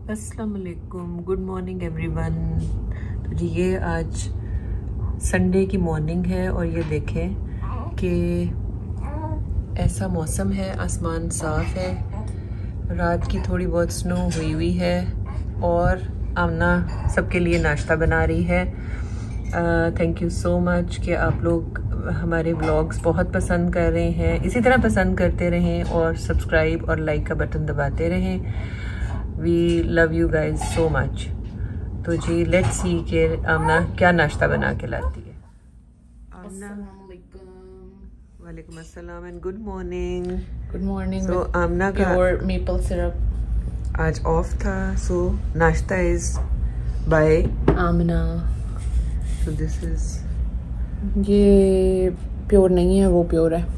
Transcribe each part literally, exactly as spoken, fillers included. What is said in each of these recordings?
अस्सलाम वालेकुम, good morning everyone. तो जी ये आज संडे की मॉर्निंग है और ये देखें कि ऐसा मौसम है, आसमान साफ है, रात की थोड़ी बहुत स्नो हुई हुई है और आमना सबके लिए नाश्ता बना रही है। थैंक यू सो मच कि आप लोग हमारे व्लॉग्स बहुत पसंद कर रहे हैं। इसी तरह पसंद करते रहें और सब्सक्राइब और लाइक का बटन दबाते रहें। We love you guys so much. तो जी लेट्स सी कि आमना क्या नाश्ता बना के लाती है। आमना वालेकुम अस्सलाम and good morning. Good morning. So Aamna का और मेपल सिरप आज ऑफ था, सो नाश्ता is by Aamna. So this is, ये प्योर नहीं है, वो प्योर है।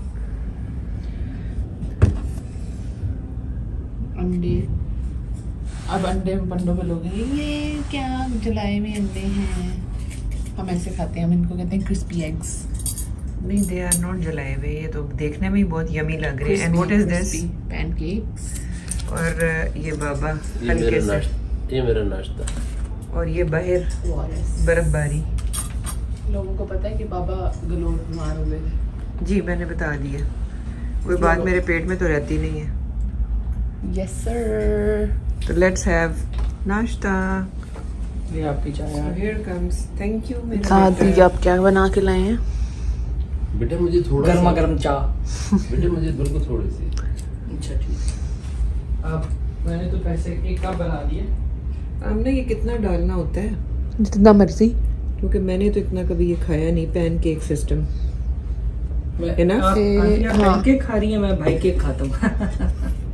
अंडे, अब अंडे पंडों पे लोग ये क्या जलाए हुए अंडे हैं। हम ऐसे खाते हैं, हम इनको कहते हैं क्रिस्पी एग्स। नहीं, दे आर नॉट जलाए हुए, ये तो देखने में ही बहुत यमी लग रहे हैं। And what is this? Pancakes. और ये बाबा ये हल्के मेरा से, नाश्ता, ये मेरा नाश्ता। और ये बाहर बर्फबारी। लोगों को पता है कि बाबा गलोर बीमार हो गए थे। जी मैंने बता दिया, कोई बात मेरे पेट में तो रहती नहीं है। Yes sir. तो लेट्स हैव नाश्ता। ये आपकी चाय। हियर कम्स, थैंक यू मेरा दादी बेटा। आप क्या बना के लाए हैं? बेटा मुझे थोड़ा गर्मा सा- गर्म चाय। बेटा मुझे बिल्कुल थोड़ी सी। अच्छा ठीक। अब मैंने तो पैसे एक कप बना दिए। हमने ये कितना डालना होता है? जितना मर्जी। क्योंकि मैंने तो इतना कभी ये खाया नहीं, पैन केक सिस्टम। मैं- है ना? आप ए, आंटियां हाँ। पैनकेक खा रही हैं, मैं भाई केक खाता हूँ।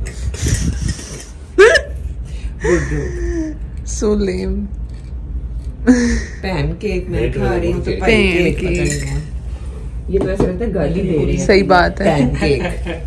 So lame. पैन केक मैं Red खा रही हूँ तो velvet पैन cake। केक पता नहीं है। ये तो ऐसा लगता है गाली दे रही है। सही बात है। Pancake.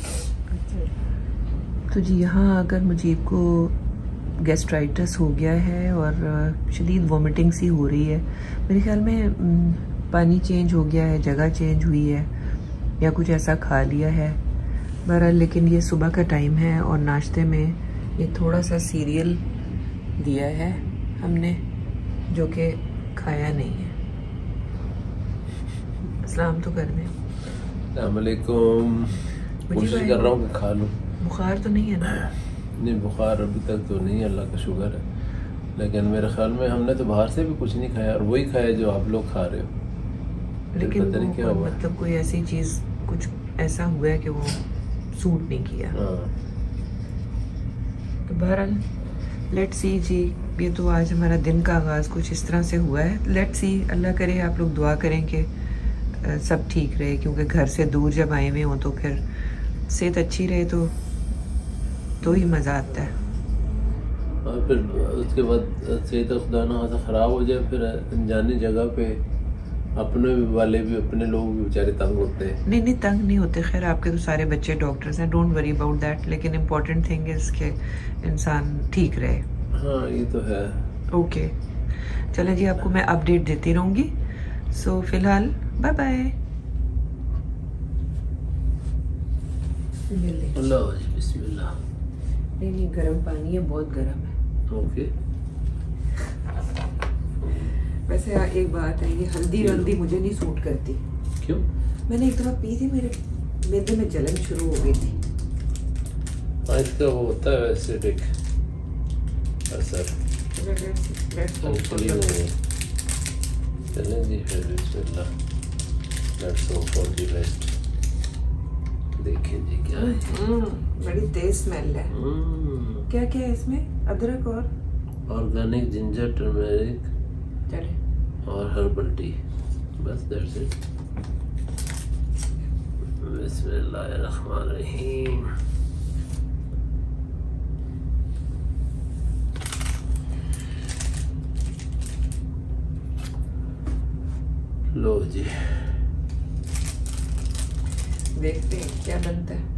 तो जी यहाँ आकर मुजीब को गैस्ट्राइटिस हो गया है और शदीद वॉमिटिंग सी हो रही है। मेरे ख्याल में म, पानी चेंज हो गया है, जगह चेंज हुई है या कुछ ऐसा खा लिया है बहरहाल। लेकिन ये सुबह का टाइम है और नाश्ते में ये थोड़ा सा सीरियल दिया है हमने, जो कि खाया नहीं है। सलाम तो कर दें। अस्सलाम वालेकुम। कोशिश भाई, कर रहा हूँ कि खा लूँ। बुखार तो नहीं है ना? नहीं, बुखार अभी तक तो नहीं, अल्लाह का शुक्र है। लेकिन मेरे ख्याल में हमने तो बाहर से भी कुछ नहीं खाया और वही खाया जो आप लोग खा रहे हो। लेकिन पता नहीं वो क्या हुआ। मतलब कोई ऐसी चीज कुछ ऐसा हुआ है कि वो सूट नहीं किया। हाँ। तो बहरहाल लेट्स सी जी। ये तो आज हमारा दिन का आगाज़ कुछ इस तरह से हुआ है। लेट्स सी, अल्लाह करे आप लोग दुआ करें कि अ, सब ठीक रहे, क्योंकि घर से दूर जब आए हुए हों तो फिर सेहत अच्छी रहे तो तो ही मज़ा आता है। और फिर उसके बाद सेहत खुदा ना खासा ख़राब हो जाए, फिर अनजानी जगह पे अपने वाले भी, अपने लोग भी बेचारे तंग होते हैं। नहीं नहीं, तंग नहीं होते। खैर आपके तो सारे बच्चे डॉक्टर्स हैं, डोंट वरी अबाउट दैट। लेकिन इम्पोर्टेंट थिंग इज़ कि इंसान ठीक रहे। हाँ ये तो है। ओके चलो जी, आपको मैं अपडेट देती रहूँगी। सो फिलहाल बाय बाय। अल्लाह बिस्मिल्लाह। नहीं नहीं, गर्म पानी है, बहुत गर्म है। ओके। वैसे एक बात है, ये हल्दी वल्दी मुझे नहीं सूट करती। क्यों? मैंने एक दफ़ा पी थी, मेरे मैदे में जलन शुरू हो गई थी। हाँ, इसका वो होता है एसिडिक असर। Actually वो चलें जी, फिर बिस्मिल्लाह। Let's hope for the best. देखें जी क्या है। हम्म, बड़ी तेज स्मेल है। हम्म, क्या क्या है इसमें? अदरक और ऑर्गेनिक जिंजर, टर्मरिक चले। और हर्बल टी, बस दैट्स इट। बिस्मिल्लाहिर्रहमानिर्रहीम। लो जी, देखते हैं क्या बनता है।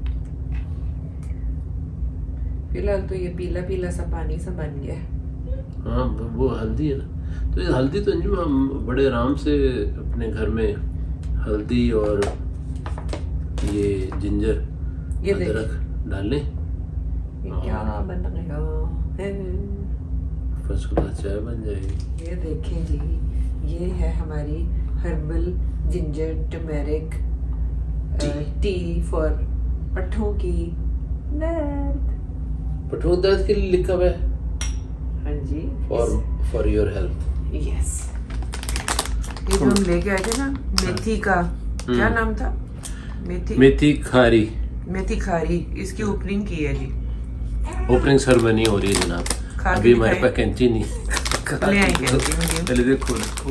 फिलहाल तो ये पीला पीला सा पानी सा बन गया है। हाँ वो हल्दी है ना, तो ये हल्दी तो नहीं, हम बड़े आराम से अपने घर में हल्दी और ये जिंजर ये देखिए। अदरक डालें ये क्या बन गया है? फर्स्ट क्लास चाय बन जाएगी। ये देखें जी, ये है हमारी herbal ginger turmeric tea for पट्ठों की दर्द। पट्ठों दर्द के लिए लिखा हुआ है। हाँ जी, for for your health. Yes. ये जो हम लेके आए थे ना मेथी का, क्या नाम था? मेथी मेथी खारी। मेथी खारी, इसकी ओपनिंग की है जी। ओपनिंग सेरेमनी हो रही है जनाब। अभी हमारे पास कैंची नहीं। ले आई कैंची मुझे। पहले देखो खोल।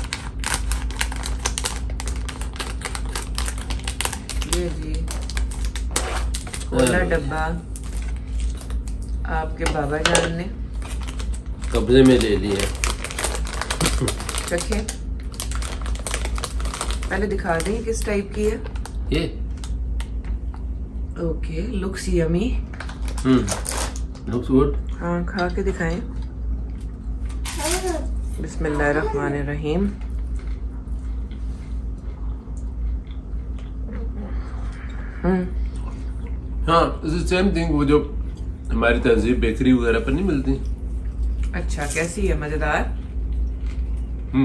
ये जी खोला डब्बा आपके बाबा जान ने कब्जे में ले लिया। चखे पहले दिखा दें किस टाइप की है ये। Okay, looks yummy. Hmm looks good. हाँ, खा के दिखाएं। बिस्मिल्लाहिर्रहमानिर्रहीम। हम्म हाँ, सेम थिंग वो जो हमारी तहजीब बेकरी वगैरह पर नहीं मिलती। अच्छा, कैसी है? मजेदार। हम्म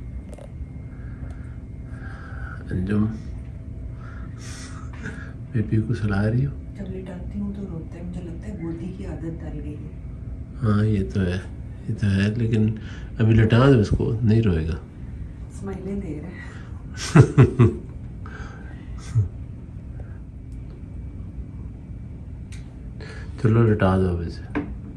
अंजुम बेबी को सुला रही हो? जब लिटाती हूँ तो रोता है, मुझे लगता है गोदी की आदत डाल गई है। हाँ ये तो है, ये तो है, लेकिन अभी लटा दो उसको, नहीं रोएगा। स्माइलें दे रहा है। चलो लटा दो अब इसे।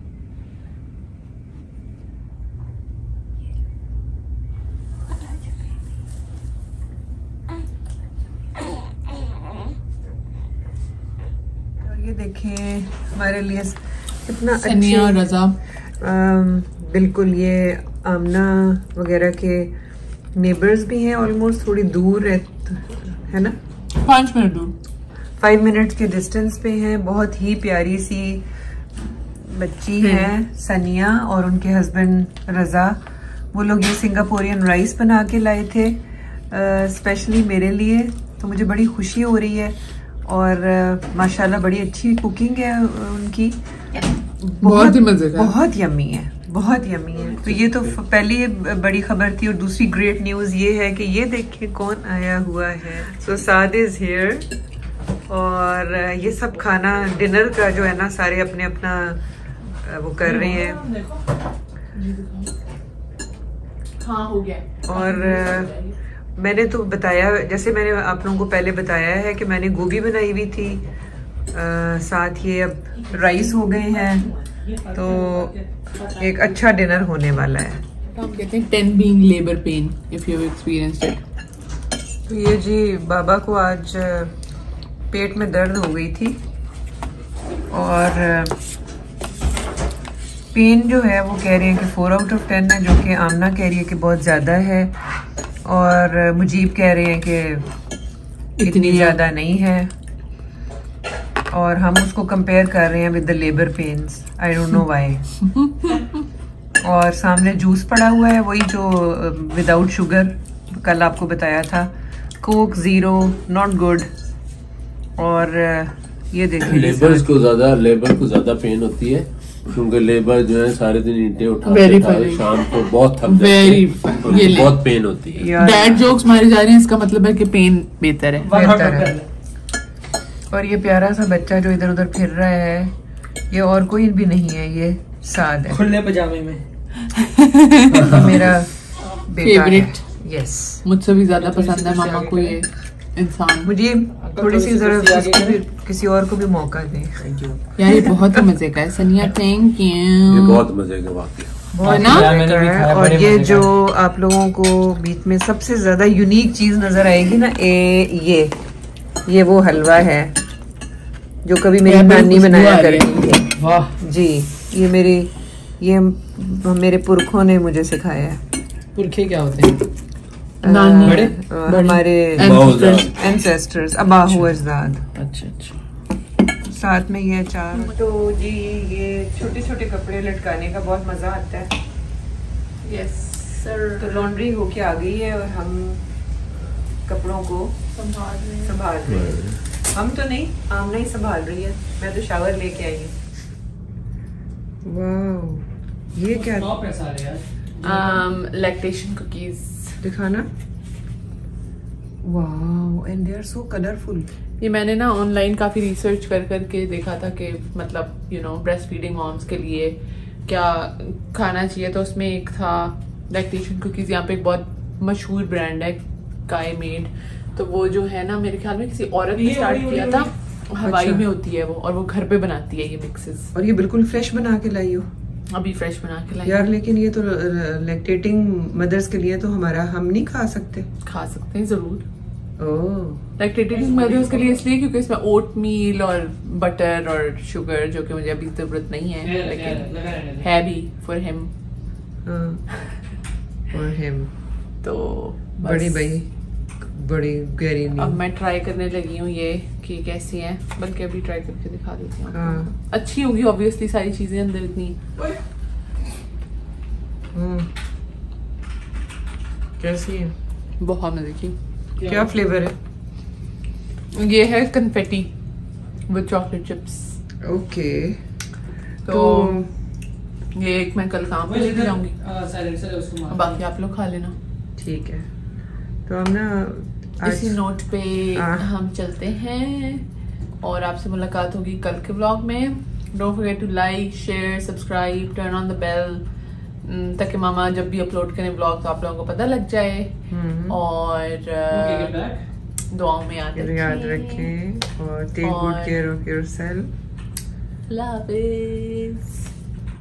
ये देखें हमारे लिए कितना सनिया और रजा। बिल्कुल, ये आमना वगैरह के नेबर्स भी हैं, ऑलमोस्ट थोड़ी दूर है, है ना? पाँच मिनट दूर, फाइव मिनट्स के डिस्टेंस पे हैं। बहुत ही प्यारी सी बच्ची है सनिया और उनके हस्बैंड रजा। वो लोग ये सिंगापोरियन राइस बना के लाए थे स्पेशली मेरे लिए, तो मुझे बड़ी खुशी हो रही है। और uh, माशाल्लाह बड़ी अच्छी कुकिंग है उनकी। बहुत ही मजे का, बहुत यम्मी है, बहुत यम्मी है। तो ये तो पहली बड़ी खबर थी। और दूसरी ग्रेट न्यूज़ ये है कि ये देखिए कौन आया हुआ है। So Saad is here. और ये सब खाना डिनर का जो है ना, सारे अपने अपना वो कर रहे हैं। हाँ हो गया। और मैंने तो बताया, जैसे मैंने आप लोगों को पहले बताया है कि मैंने गोभी बनाई हुई थी, आ, साथ ये अब राइस हो गए हैं, तो एक अच्छा डिनर होने वाला है। तो हम कहते हैं ten being labour pain if you have experienced it. तो ये जी बाबा को आज पेट में दर्द हो गई थी और पेन जो है वो कह रहे हैं कि फोर आउट ऑफ टेन है, जो कि आमना कह रही है कि बहुत ज़्यादा है और मुजीब कह रहे हैं कि इतनी ज़्यादा नहीं है। और हम उसको कंपेयर कर रहे हैं with the labour pains. I don't know why. और सामने जूस पड़ा हुआ है, वही जो विदाउट शुगर कल आपको बताया था। Coke zero, not good. और ये देखिए लेबर को ज़्यादा लेबर को ज़्यादा पेन होती है, क्योंकि लेबर जो है सारे दिन ईंटें उठाते उठाते शाम को बहुत थक जाते हैं, ये बहुत पेन होती है। डैड जोक्स मारी जा रही हैं, इसका मतलब है कि पेन बेहतर है। बेहतर है। और ये प्यारा सा बच्चा जो इधर उधर फिर रहा है, ये और कोई भी नहीं है, ये साद है खुले पजामे में। मेरा फेवरेट। यस, मुझसे भी ज्यादा पसंद है मामा को ये इंसान। मुझे थोड़ी सी जरा किसी और को भी मौका दें। यार ये बहुत ही मजे का है। सनिया थैंक यू। ये बहुत मजे का वाकई बहुत ना? मजे का है। और ये जो आप लोगों को बीच में सबसे ज्यादा यूनिक चीज नजर आएगी ना, ए, ये ये वो हलवा है जो कभी मेरी नानी बनाया करती थी। वाह जी, ये मेरी ये मेरे पुरखों ने मुझे सिखाया है। पुरखे क्या होते हैं? नानी बड़े? हमारे एंसेस्टर्स, अबाहु अजदाद। अच्छा अच्छा। साथ में ये अचार। तो जी ये छोटे छोटे कपड़े लटकाने का बहुत मजा आता है। Yes sir. तो लॉन्ड्री होके आ गई है और हम कपड़ों को संभाल रहे हैं। संभाल रहे हैं। हम तो नहीं, आमना ही संभाल रही है। मैं तो शावर लेके आई हूँ। ये क्या टॉप है सारे यार। Lactation cookies. दिखाना। Wow, and they are so colourful. ये मैंने ना ऑनलाइन काफ़ी रिसर्च कर करके देखा था कि मतलब you know breast feeding moms के लिए क्या खाना चाहिए, तो उसमें एक था लैक्टेशन कुकीज़। यहाँ पे एक बहुत मशहूर ब्रांड है काई मेड, तो वो जो है ना मेरे ख्याल में किसी औरत ने स्टार्ट किया था, हवाई अच्छा। में होती है वो, और वो घर पे बनाती है ये मिक्सेस। और ये बिल्कुल फ्रेश बना के लाई हो अभी फ्रेश बना के लाई। यार, लेकिन ये तो लैक्टेटिंग मदर्स के लिए तो हमारा हम नहीं खा सकते। खा सकते हैं जरूर ओह, लैक्टेटिंग मदर्स के लिए, इसलिए क्योंकि इसमें ओट मील और बटर और शुगर, जो कि मुझे अभी जरूरत नहीं है लेकिन है भी फॉर हिम। और हिम तो बस बड़ी भाई बड़ी गहरी अब नींद। मैं ट्राई करने लगी हूँ ये कि कैसी है, बल्कि अभी ट्राई करके दिखा देती हूँ। हाँ। अच्छी होगी ऑब्वियसली, सारी चीजें अंदर इतनी। हम्म, कैसी है? बहुत मजे की। क्या फ्लेवर है? ये है confetti with chocolate chips. Okay, तो, तो ये एक मैं कल काम पे लेके जाऊंगी, साइलेंसर है उसको मार। बाकी आप लोग खा लेना। ठीक है, तो हम ना आज इसी नोट पे हाँ। हम चलते हैं और आपसे मुलाकात होगी कल के व्लॉग में। Don't forget to like, share, subscribe, turn on the bell, ताकि मामा जब भी अपलोड करें व्लॉग तो आप लोगों को पता लग जाए। हम्म, और अ, दुआओं में याद याद रखें और टेक गुड और- केयर ऑफ योरसेल्फ। लव